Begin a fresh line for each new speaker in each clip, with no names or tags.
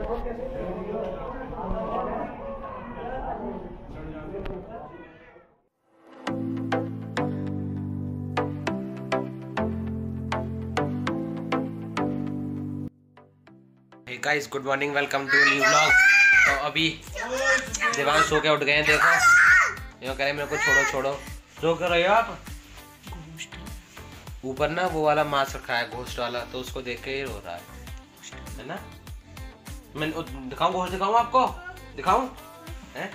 Guys good morning, welcome to new blog. तो अभी देवांश सो के उठ गए हैं। देखो ये कह रहे मेरे को छोड़ो छोड़ो। सो कर रहे हो आप? ऊपर ना वो वाला मास्क रखा है घोस्ट वाला, तो उसको देख के ही रो रहा है ना। मैं दिखाऊं घोस्ट? दिखाऊं आपको? दिखाऊं? हैं?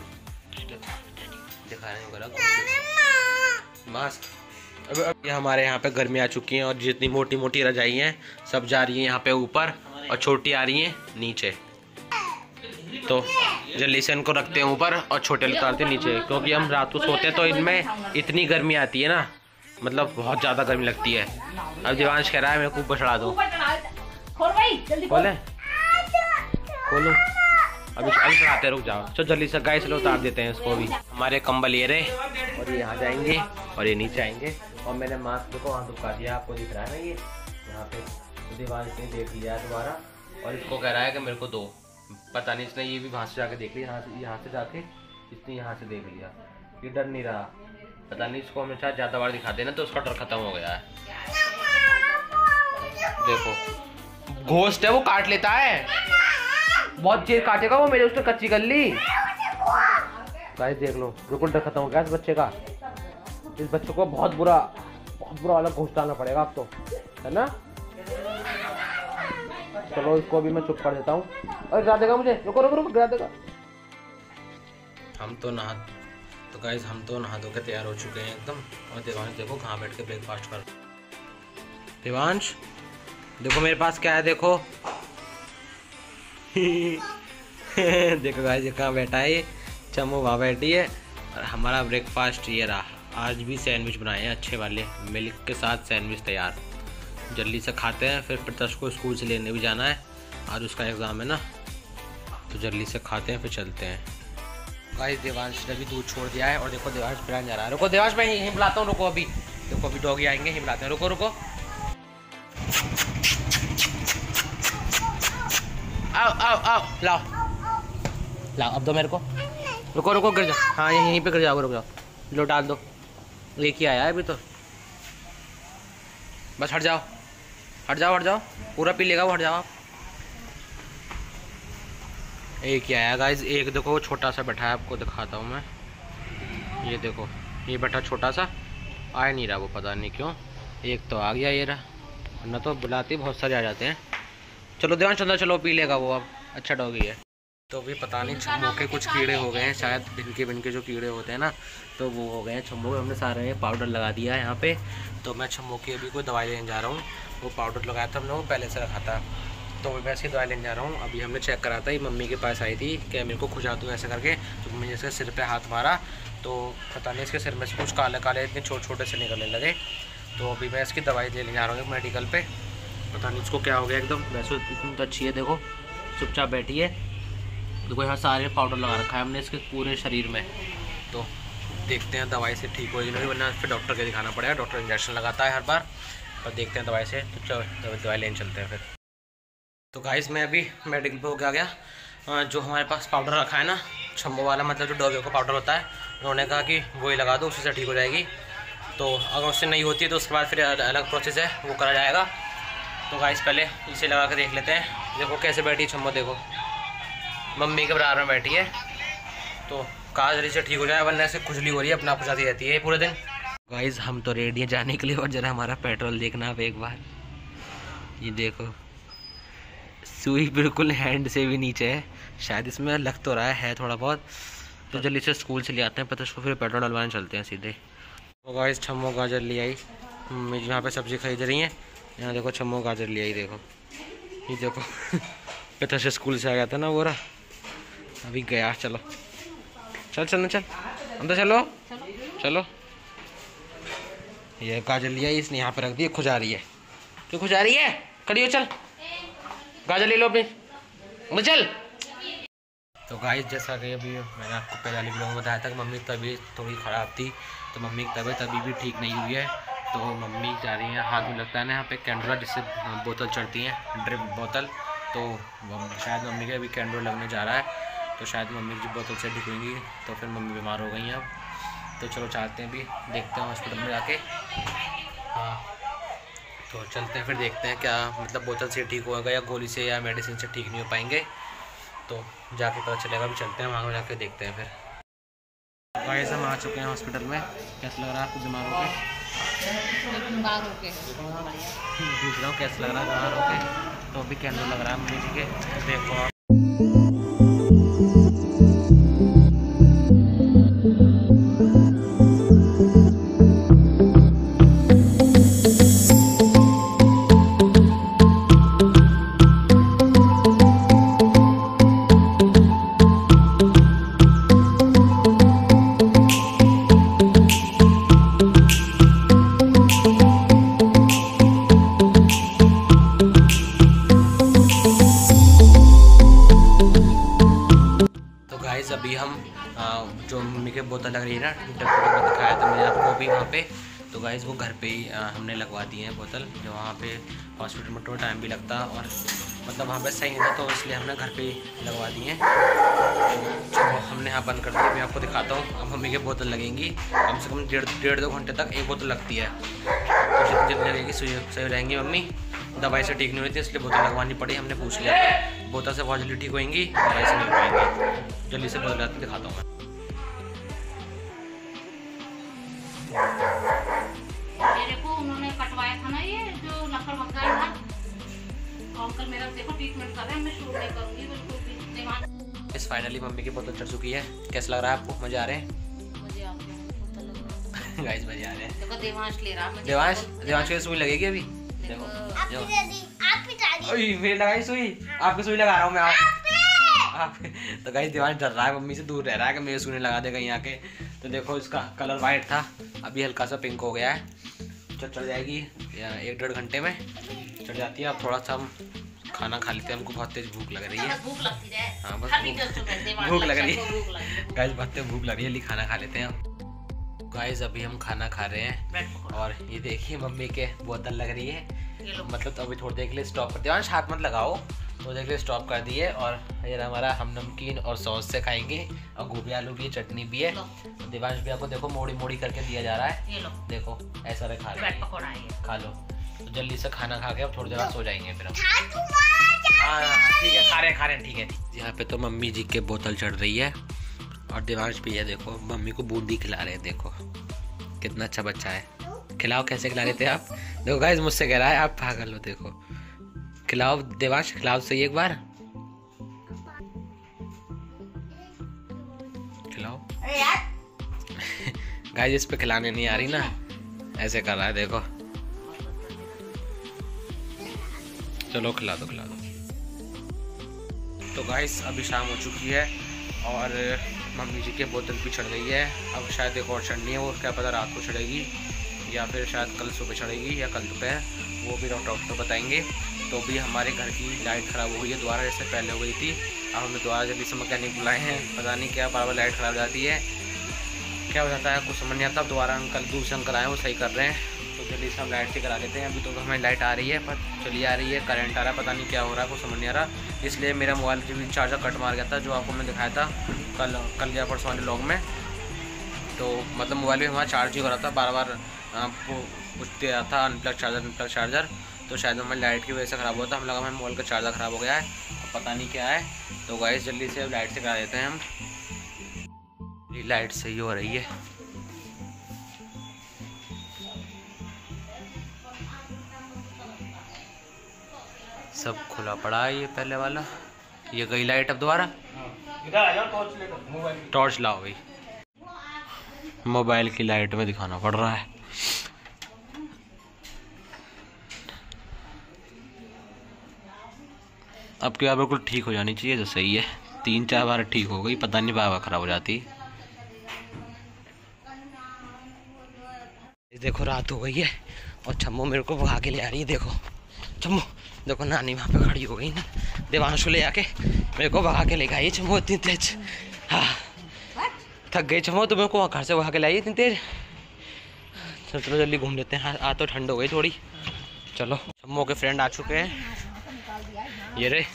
दिखाने मास्क। अब ये हमारे यहाँ पे गर्मी आ चुकी है और जितनी मोटी मोटी रजाई हैं सब जा रही है यहाँ पे ऊपर और छोटी आ रही हैं नीचे। तो जल्दी से इनको रखते हैं ऊपर और छोटे उतारते हैं नीचे, क्योंकि हम रात को सोते हैं तो इनमें इतनी गर्मी आती है ना, मतलब बहुत ज़्यादा गर्मी लगती है। अब देवांश कह रहा है मेरे को ऊपर चढ़ा दो। खोले खोलो, अभी चढ़ाते, रुक जाओ। चलो जल्दी से गाइस चलो उतार देते हैं इसको भी। हमारे कंबल ये रहे और ये यहाँ जाएंगे और ये नीचे आएंगे। और मैंने मास्क को वहाँ दुखा दिया, आपको दिख रहा है ना ये यहाँ पे। तो देवांश ने देख लिया है दोबारा और इसको कह रहा है कि मेरे को दो। पता नहीं इसने ये भी वहाँ से जाके देख लिया, यहाँ से जाके इसने यहाँ से देख लिया। ये डर नहीं रहा, पता नहीं इसको हमेशा ज़्यादा बार दिखा देना तो उसका डर खत्म हो गया है। देखो घोस्ट है, वो काट लेता है, बहुत देर काटेगा वो। मेरे उसने कच्ची कर ली। गाइस देख लो बिल्कुल डर खत्म हो गया इस बच्चे का। इस बच्चे को बहुत बुरा वाला घोस्ट आना पड़ेगा अब तो, है ना। चलो इसको भी मैं चुप कर देता हूँ। अरे गिरा देगा मुझे, रुको रुको रुको, गिरा देगा। हम तो नहा धो के तैयार हो चुके हैं एकदम। और देवांश देखो कहाँ बैठ के ब्रेकफास्ट कर। देवांश देखो मेरे पास क्या है, देखो देखो गाइस कहाँ बैठा है ये। चम्मू वहाँ बैठी है और हमारा ब्रेकफास्ट ये रहा। आज भी सैंडविच बनाए हैं अच्छे वाले, मिल्क के साथ सैंडविच तैयार। जल्दी से खाते हैं, फिर प्रत्युष को स्कूल से लेने भी जाना है, आज उसका एग्ज़ाम है ना, तो जल्दी से खाते हैं फिर चलते हैं। गाइस देवांश ने भी दूध छोड़ दिया है और देखो देवांश पिलाने जा रहा है। रुको देवांश मैं यहीं बुलाता हूँ, रुको अभी। देखो अभी डॉगी आएंगे, यहीं बुलाते हैं, रुको रुको। आओ आओ आओ, लाओ लाओ, अब दो मेरे को। रुको रुको, गिर जाओ। हाँ यहीं पे गिर जाओ, रुक जाओ। लो डाल दो, एक ही आया है अभी तो। बस हट जाओ हट जाओ हट जाओ, पूरा पी लेगा वो, हट जाओ आप। एक ही आया गाइस, एक देखो वो छोटा सा बैठा है, आपको दिखाता हूँ मैं। ये देखो ये बैठा छोटा सा, आ नहीं रहा वो, पता नहीं क्यों। एक तो आ गया ये रहा, वरना तो बुलाते बहुत सारे आ जाते हैं। चलो देवांश अंदर चलो, पी लेगा वो अब, अच्छा डॉगी है। तो भी पता नहीं छम्मू के कुछ कीड़े हो गए हैं शायद, भिनके जो कीड़े होते हैं ना, तो वो हो गए हैं छम्मू के। हमने सारे पाउडर लगा दिया है यहाँ पे। तो मैं छम्मू की अभी कोई दवाई लेने जा रहा हूँ। वो पाउडर लगाया था हमने, वो पहले से रखा था, तो मैं ऐसी दवाई लेने जा रहा हूँ। अभी हमने चेक करा था, ये मम्मी के पास आई थी कि मेरे को खुजा दूँ ऐसे करके। तो मम्मी ने इसके सिर पर हाथ मारा, तो पता नहीं इसके सिर में से कुछ काले काले इतने छोटे छोटे से निकलने लगे। तो अभी मैं इसकी दवाई लेने जा रहा हूँ मेडिकल पे। पता नहीं इसको क्या हो गया एकदम। वैसे इतनी तो अच्छी है, देखो चुपचाप बैठी है। देखो यहाँ सारे पाउडर लगा रखा है हमने इसके पूरे शरीर में। तो देखते हैं दवाई से ठीक हो जाएगी, वरना फिर डॉक्टर के दिखाना पड़ेगा। डॉक्टर इंजेक्शन लगाता है हर बार, और देखते हैं दवाई से। तो चलो दवाई लेने चलते हैं फिर। तो गाइस मैं अभी मेडिकल पे हो गया। जो हमारे पास पाउडर रखा है ना छम्मू वाला, मतलब जो डॉगी का पाउडर होता है, उन्होंने कहा कि वही लगा दो, उसी से ठीक हो जाएगी। तो अगर उससे नहीं होती है तो उसके बाद फिर अलग प्रोसेस है, वो करा जाएगा। तो गाइस पहले इसे लगा के देख लेते हैं। देखो कैसे बैठी छम्मू, देखो मम्मी के बराबर में बैठी है। तो कहा जल्दी से ठीक हो जाए, वरना से खुजली हो रही है, अपना आप जाती रहती है पूरे दिन। गाइस हम तो रेडी हैं जाने के लिए, और ज़रा हमारा पेट्रोल देखना आप एक बार। ये देखो सुई बिल्कुल हैंड से भी नीचे है, शायद इसमें लग तो रहा है थोड़ा बहुत। तो जल्दी से स्कूल से ले आते हैं, पता उसको फिर पेट्रोल डलवाने चलते हैं सीधे। तो गाइस छम्मू गाजर ले आई मम्मी, यहाँ पे सब्ज़ी खरीद रही हैं। यहाँ देखो छम्मू गाजर ले आई, देखो ये देखो पता से स्कूल से आ गया था ना वो रहा, अभी गया। चलो चल चल चल अंदर चलो चलो। ये गाजर लिया इसने, यहाँ पे रख दी, खुजा रही है। क्यों खुजा रही है? खड़ी हो, चल गाजर ले लो अपनी, चल। तो गाइस जैसा कि अभी मैंने आपको पहले वाली वीडियो में बताया था कि मम्मी की तबीयत थोड़ी ख़राब थी, तो मम्मी की तबीयत अभी भी ठीक नहीं हुई है। तो मम्मी जा रही हैं, हाथ में लगता है ना यहाँ पे कैंडुला, जिससे बोतल चढ़ती हैं, ड्रिप बोतल, तो शायद मम्मी के अभी कैंडल लगने जा रहा है, तो शायद मम्मी की बोतल से ठीक होंगी, तो फिर मम्मी बीमार हो गई हैं अब। तो चलो चाहते हैं, अभी देखते हैं हॉस्पिटल में जाके। हाँ तो चलते हैं फिर देखते हैं क्या मतलब बोतल से ठीक होगा या गोली से या मेडिसिन से ठीक नहीं हो पाएंगे, तो जाके पता चलेगा। अभी चलते हैं वहाँ जाके देखते हैं फिर। गाइस हम आ चुके हैं हॉस्पिटल में। कैसा लग रहा है आपको बीमार होकर? पूछ रहा हूँ कैसा लग रहा है बीमार होकर? तो अभी कैंडल लग रहा है मम्मी जी के, देखो आप। अभी हम जो मम्मी के बोतल लग रही है ना, डॉक्टर को दिखाया था मैंने आपको अभी वहाँ पे। तो गाइस वो घर पे ही हमने लगवा दी है बोतल, जो वहाँ पे हॉस्पिटल में थोड़ा टाइम भी लगता और मतलब वहाँ पे सही नहीं था, तो इसलिए हमने घर पे ही लगवा दी है। तो हमने यहाँ बंद कर दिया। मैं आपको दिखाता हूँ। अब मम्मी की बोतल लगेंगी कम से कम 1.5-2 घंटे तक एक बोतल लगती है। तो जितनी जल्दी लगेगी सही रहेंगी मम्मी। दवाई से ठीक नहीं हुई थी इसलिए बोतल लगवानी पड़ी। हमने पूछ लिया बोतल से बहुत जल्दी ठीक होएंगी, दवाई से नहीं पाएंगे। जल्दी से बोतल आती दिखाता हूँ मैं।
देखो उन्होंने कटवाया था ना ये जो नखर मकान था, अंकल मेरा देखो ट्रीटमेंट कर रहे हैं, मैं शूट नहीं करूंगी बिल्कुल भी। इस
फाइनली मम्मी की बोतल चढ़ चुकी है। कैसा लग रहा है आपको? मजे आ रहे हैं?
मुझे आप
गाइस मजे आ रहे हैं।
देखो देवांश ले रहा है।
देवांश की सुई लगेगी अभी। देखो मेरी लगाई सुई, आपकी सुई लगा रहा हूँ मैं। आप तो गाइस देवांश डर रहा है, मम्मी से दूर रह रहा है कि मेरे सुई लगा देगा यहाँ के। तो देखो इसका कलर वाइट था, अभी हल्का सा पिंक हो गया है। चढ़ जाएगी 1-1.5 घंटे में चढ़ जाती है। अब थोड़ा सा हम खाना खा लेते हैं, हमको बहुत तेज भूख लग रही है।
भूख लगती है।
हाँ बस भूख लग रही है गाइस, बहुत तेज भूख लग रही है। लिए खाना खा लेते हैं हम। गाइस अभी हम खाना खा रहे हैं और ये देखिए मम्मी के बोतल लग रही है, मतलब तो अभी थोड़ी देर के लिए स्टॉप कर दिया। हाथ मत लगाओ, थोड़ी देर के लिए स्टॉप कर दिए। और ये हमारा हम नमकीन और सॉस से खाएंगे, और गोभी आलू की चटनी भी है। देवांश भी आपको देखो मोड़ी मोड़ी करके दिया जा रहा है, ये लो देखो ऐसा रहे खा लो, खा लो। तो जल्दी से खाना खा के अब थोड़ी देर बाद सो जाएंगे फिर हम। हाँ ठीक है, खा रहे हैं ठीक है। यहाँ पे तो मम्मी जी के बोतल चढ़ रही है और देवांश भी है। देखो मम्मी को बूंदी खिला रहे हैं, देखो कितना अच्छा बच्चा है। खिलाओ, कैसे खिला रहे थे आप? देखो गाइस मुझसे कह रहा है आप पागल हो। देखो खिलाओ देवांश, खिलाओ सही एक बार, खिलाओ। गाइस इस पे खिलाने नहीं आ रही ना, ऐसे कर रहा है देखो। चलो खिला दो खिला दो। तो गाइस अभी शाम हो चुकी है और मम्मी जी की बोतल भी चढ़ गई है। अब शायद एक और चढ़नी है, वो क्या पता रात को चढ़ेगी या फिर शायद कल सुबह चढ़ेगी या कल दोपहर, वो भी डॉक्टर बताएंगे। तो भी हमारे घर की लाइट ख़राब हो गई है दोबारा, जैसे पहले हो गई थी। अब हमने दोबारा जल्दी से मैकेनिक बुलाए हैं, पता नहीं क्या बार बार लाइट ख़राब हो जाती है, क्या हो जाता है कुछ समझ नहीं आता। अब दोबारा दूसरे अंकल आए, वो सही कर रहे हैं, तो जल्दी से हम लाइट से करा लेते हैं। अभी तो हमें लाइट आ रही है पर चली आ रही है, करंट आ रहा है, पता नहीं क्या हो रहा है, कुछ समझ नहीं आ रहा। इसलिए मेरा मोबाइल जो भी चार्जर कट मार गया था, जो आपको मैंने दिखाया था कल या परसों वाले व्लॉग में। तो मतलब मोबाइल भी हमारा चार्ज ही हो रहा था, बार बार आपको पूछते रहा था अनप्लग चार्जर। तो शायद हमारी लाइट की वजह से ख़राब हुआ था। हम लगा हमारे मोबाइल का चार्जर ख़राब हो गया है, पता नहीं क्या है। तो गाइस जल्दी से लाइट से करा देते हैं हम। लाइट सही हो रही है। सब खुला पड़ा है, ये पहले वाला, ये गई लाइट। अब दोबारा टॉर्च लाओ भाई, मोबाइल की लाइट में दिखाना पड़ रहा है। अब क्या बिल्कुल ठीक हो जानी चाहिए, तो सही है। 3-4 बार ठीक हो गई, पता नहीं बार बार खराब हो जाती। देखो रात हो गई है और छम्मो मेरे को भगा के ले आ रही है। देखो छम्मो, देखो नानी वहाँ पे खड़ी हो गई ना, देवांश को ले आके मेरे को भगा के ले गई छम्मो इतनी तेज। हाँ थक गई छम्मो, तो मेरे को घर से भगा के लाई इतनी तेज। चलो जल्दी घूम लेते हैं, हाँ आज तो ठंड हो गई थोड़ी। चलो छम्मो के फ्रेंड आ चुके हैं, ये रे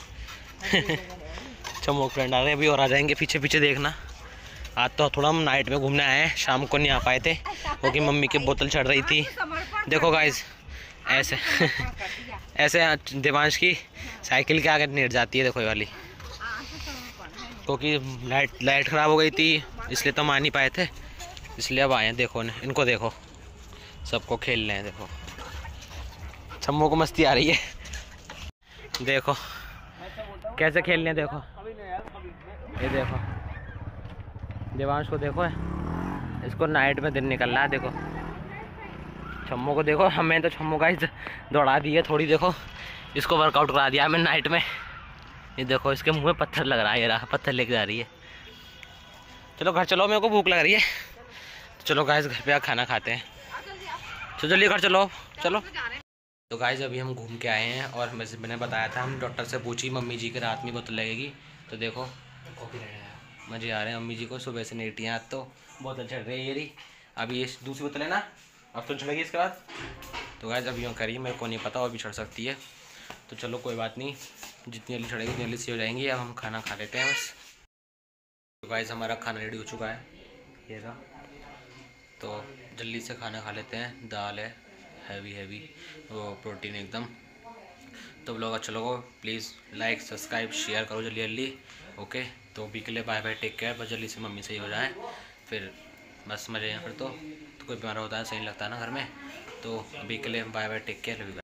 चमोक फ्रेंड आ रहे हैं अभी और आ जाएंगे पीछे पीछे देखना। आज तो थोड़ा हम नाइट में घूमने आए हैं, शाम को नहीं आ पाए थे क्योंकि मम्मी की बोतल चढ़ रही थी। देखो गाइस ऐसे ऐसे देवांश की साइकिल के आगे लेट जाती है, देखो ये वाली, क्योंकि लाइट ख़राब हो गई थी इसलिए तो हम आ नहीं पाए थे, इसलिए अब आए हैं। देखो इनको देखो, सबको खेल रहे हैं। देखो छम्मो को मस्ती आ रही है, देखो कैसे खेल रहे हैं। देखो ये देखो देवांश को देखो, इसको नाइट में दिन निकल रहा है। देखो छम्मो को देखो, हमें तो छम्मो का दौड़ा दी है थोड़ी। देखो इसको वर्कआउट करा दिया हमें नाइट में। ये देखो इसके मुंह में पत्थर लग रहा है, ये रहा पत्थर लेके जा रही है। चलो घर चलो, मेरे को भूख लग रही है। चलो गाइस घर पे खाना खाते हैं, चलो जल्दी घर चलो चलो। तो गाइस अभी हम घूम के आए हैं और मैंने बताया था, हम डॉक्टर से पूछी मम्मी जी के रात में बोतल लगेगी, तो देखो मजे आ रहे हैं मम्मी जी को, सुबह से लेटी हैं आज तो बोतल चढ़ रही है ये रही। अभी ये दूसरी बोतल है ना, अब तो चढ़ेगी इसके बाद। तो गाइस अभी यूँ करिए, मेरे को नहीं पता और भी चढ़ सकती है, तो चलो कोई बात नहीं, जितनी जल्दी चढ़ेगी उतनी जल्दी सी हो जाएंगी। अब हम खाना खा लेते हैं बस। तो गाइस हमारा खाना रेडी हो चुका है, ये रहा, तो जल्दी से खाना खा लेते हैं। दाल है हैवी वो प्रोटीन एकदम। तो ब्लॉग अच्छा लगा प्लीज़ लाइक सब्सक्राइब शेयर करो जल्दी। ओके तो अभी के लिए बाय बाय, टेक केयर। बस जल्दी से मम्मी सही हो जाए फिर बस मजे हैं। फिर तो कोई बीमार होता है सही नहीं लगता ना घर में, तो अभी के लिए बाय बाय, टेक केयर।